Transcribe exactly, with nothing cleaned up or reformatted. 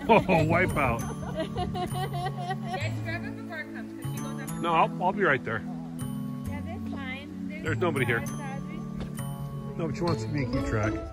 wipe out. Yeah, just grab it before it comes because she goes after. No, I'll, I'll be right there. Yeah, that's fine. There's, There's nobody here. Audrey. No, but she wants me to keep track.